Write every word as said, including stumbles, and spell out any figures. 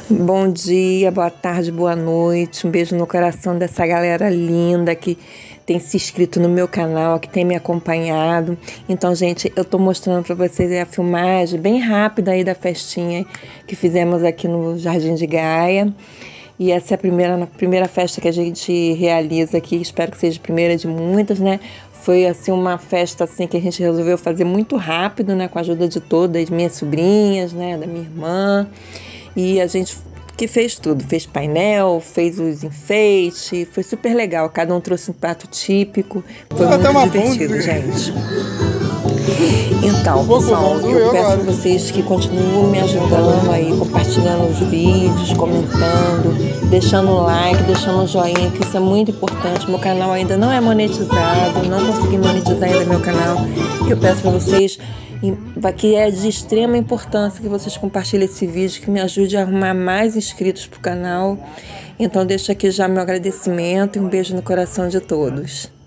Bom dia, boa tarde, boa noite. Um beijo no coração dessa galera linda que tem se inscrito no meu canal, que tem me acompanhado. Então, gente, eu tô mostrando para vocês a filmagem bem rápida aí da festinha que fizemos aqui no Jardim de Gaia. E essa é a primeira, a primeira festa que a gente realiza aqui. Espero que seja a primeira de muitas, né? Foi, assim, uma festa, assim, que a gente resolveu fazer muito rápido, né? Com a ajuda de todas, minhas sobrinhas, né? Da minha irmã. E a gente que fez tudo, fez painel, fez os enfeites, foi super legal. Cada um trouxe um prato típico, foi muito divertido, gente. Então, pessoal, eu peço a vocês que continuem me ajudando aí, compartilhando os vídeos, comentando, deixando um like, deixando um joinha, que isso é muito importante. Meu canal ainda não é monetizado, não consegui monetizar ainda meu canal. E eu peço para vocês, que é de extrema importância que vocês compartilhem esse vídeo, que me ajude a arrumar mais inscritos para o canal. Então deixo aqui já meu agradecimento e um beijo no coração de todos.